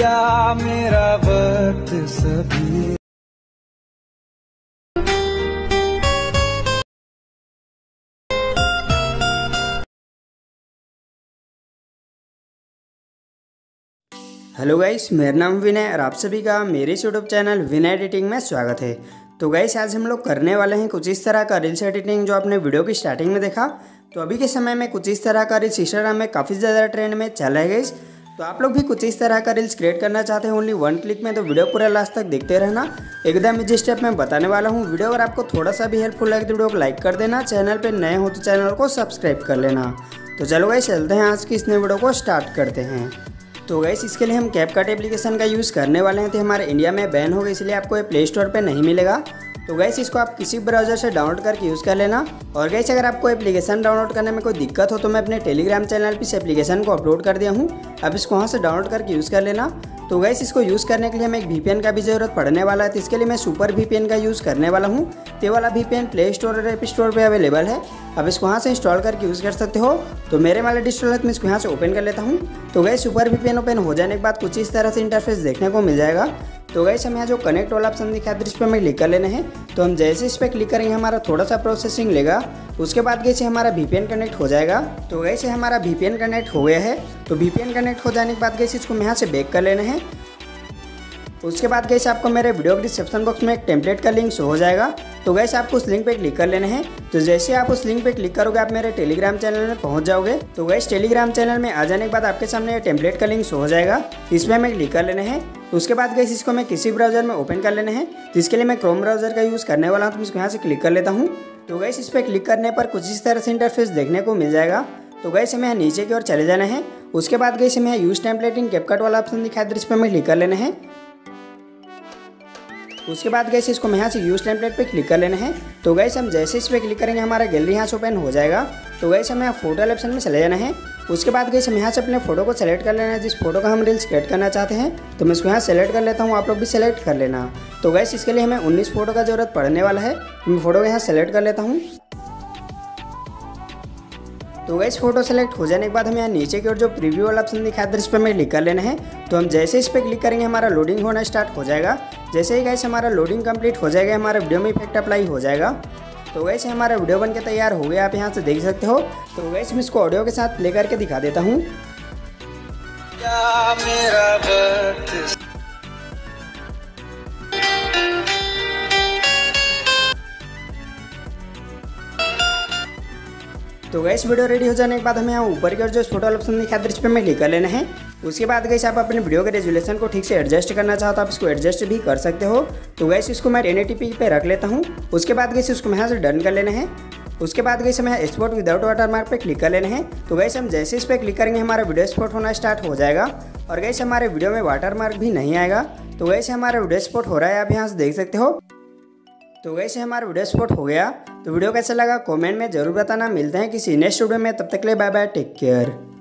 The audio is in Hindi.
दिया मेरा वक्त सभी। हेलो गाइस, मेरा नाम विनय और आप सभी का मेरे यूट्यूब चैनल विनय एडिटिंग में स्वागत है। तो गाइस, आज हम लोग करने वाले हैं कुछ इस तरह का रील्स एडिटिंग जो आपने वीडियो की स्टार्टिंग में देखा। तो अभी के समय में कुछ इस तरह का रील्स इंस्टाग्राम में काफ़ी ज़्यादा ट्रेंड में चल रहा है गाइस। तो आप लोग भी कुछ इस तरह का रील्स क्रिएट करना चाहते हैं ओनली वन क्लिक में, तो वीडियो पूरा लास्ट तक देखते रहना। एकदम इजी स्टेप में बताने वाला हूँ। वीडियो अगर आपको थोड़ा सा भी हेल्पफुल लगे तो वीडियो को लाइक कर देना। चैनल पर नए हो तो चैनल को सब्सक्राइब कर लेना। तो चलो गाइस, चलते हैं आज की इस नए वीडियो को स्टार्ट करते हैं। तो गाइस, इसके लिए हम कैपकट एप्लीकेशन का यूज़ करने वाले हैं। तो हमारे इंडिया में बैन हो गया, इसलिए आपको ये प्ले स्टोर पे नहीं मिलेगा। तो गाइस, इसको आप किसी ब्राउज़र से डाउनलोड करके यूज़ कर लेना। और गाइस, अगर आपको एप्लीकेशन डाउनलोड करने में कोई दिक्कत हो तो मैं अपने टेलीग्राम चैनल पर इस एप्लीकेशन को अपलोड कर दिया हूँ। अब इसको वहाँ से डाउनलोड करके यूज़ कर लेना। तो गाइस, इसको यूज़ करने के लिए हमें एक VPN का भी ज़रूरत पड़ने वाला है। तो इसके लिए मैं सुपर VPN का यूज़ करने वाला हूँ। ये वाला VPN प्ले स्टोर और ऐप स्टोर पे अवेलेबल है। अब इसको वहाँ से इंस्टॉल करके यूज़ कर सकते हो। तो मेरे वाला डिस्टॉल है तो मैं इसको यहाँ से ओपन कर लेता हूँ। तो गाइस, सुपर VPN ओपन हो जाने के बाद कुछ इस तरह से इंटरफेस देखने को मिल जाएगा। तो गाइस, हम यहाँ जो कनेक्ट वाला ऑप्शन दिखा है इस पर हमें क्लिक कर लेना है। तो हम जैसे इस पर क्लिक करेंगे हमारा थोड़ा सा प्रोसेसिंग लेगा। उसके बाद गाइस हमारा VPN कनेक्ट हो जाएगा। तो गाइस, हमारा VPN कनेक्ट हो गया है। तो VPN कनेक्ट हो जाने के बाद गाइस इसको यहाँ से बैक कर लेना है। उसके बाद गाइस आपको मेरे वीडियो के डिस्क्रिप्शन बॉक्स में एक टेम्पलेट का लिंक शो हो जाएगा। तो गाइस, आपको उस लिंक पे क्लिक कर लेना है। तो जैसे आप उस लिंक पे क्लिक करोगे आप मेरे टेलीग्राम चैनल में पहुंच जाओगे। तो गाइस, टेलीग्राम चैनल में आ जाने के बाद आपके सामने ये टेम्पलेट का लिंक शो हो जाएगा। इसमें हमें क्लिक कर लेना है। उसके बाद गाइस इसको मैं किसी ब्राउजर में ओपन कर लेना है। तो इसके लिए मैं क्रोम ब्राउजर का यूज़ करने वाला हूँ। तो मैं इसको यहाँ से क्लिक कर लेता हूँ। तो गाइस, इस पर क्लिक करने पर कुछ इस तरह से इंटरफेस देखने को मिल जाएगा। तो गाइस, हमें यहाँ नीचे की ओर चले जाना है। उसके बाद गाइस हमें यूज टेम्पलेट इन कैपकट वाला ऑप्शन दिखाई दे, इस पर हमें क्लिक कर लेना है। उसके बाद गाइस इसको मैं यहाँ से यूज टेम्पलेट पे क्लिक कर लेना है। तो गाइस, हम जैसे इस पर क्लिक करेंगे हमारा गैलरी यहाँ से ओपन हो जाएगा। तो गाइस, हमें यहाँ फोटो ऑप्शन में चले जाना है। उसके बाद गाइस हम यहाँ से अपने फोटो को सेलेक्ट कर लेना है, जिस फोटो का हम रील्स क्रिएट करना चाहते हैं। तो मैं इसको यहाँ सेलेक्ट कर लेता हूँ, आप लोग भी सेलेक्ट कर लेना। तो गाइस, इसके लिए हमें 19 फोटो का जरूरत पड़ने वाला है। मैं फोटो को यहाँ सेलेक्ट कर लेता हूँ। तो गाइस, फोटो सेलेक्ट हो जाने के बाद हमें यहाँ नीचे की ओर जो प्रीव्यू वाला ऑप्शन दिखा है इस पर हमें क्लिक कर लेना है। तो हम जैसे इस पर क्लिक करेंगे हमारा लोडिंग होना स्टार्ट हो जाएगा। जैसे ही गाइस हमारा लोडिंग कंप्लीट हो जाएगा हमारा वीडियो में इफेक्ट अप्लाई हो जाएगा। तो गाइस, हमारा वीडियो बन के तैयार हो गया, आप यहाँ से देख सकते हो। तो गाइस, मैं इसको ऑडियो के साथ प्ले करके दिखा देता हूँ। तो गाइस, वीडियो रेडी हो जाने के बाद हमें यहाँ ऊपर की ओर जो फोटो ऑप्शन दिखा है इस पर हमें क्लिक कर लेना है। उसके बाद गाइस आप अपने वीडियो के रेजोल्यूशन को ठीक से एडजस्ट करना चाहो तो आप इसको एडजस्ट भी कर सकते हो। तो गाइस, इसको मैं 1080p पे रख लेता हूँ। उसके बाद गाइस इसको मैं यहाँ से डन कर लेना है। उसके बाद गाइस हमें एक्सपोर्ट विदाउट वाटरमार्क पे क्लिक कर लेना है। तो गाइस, हम जैसे इस पर क्लिक करेंगे हमारा वीडियो एक्सपोर्ट होना स्टार्ट हो जाएगा। और गाइस, हमारे वीडियो में वाटरमार्क भी नहीं आएगा। तो गाइस, हमारा वीडियो एक्सपोर्ट हो रहा है, आप यहाँ से देख सकते हो। तो वैसे हमारा वीडियो एक्सपोर्ट हो गया। तो वीडियो कैसा लगा कमेंट में जरूर बताना। मिलते हैं किसी नेक्स्ट वीडियो में, तब तक के लिए बाय बाय, टेक केयर।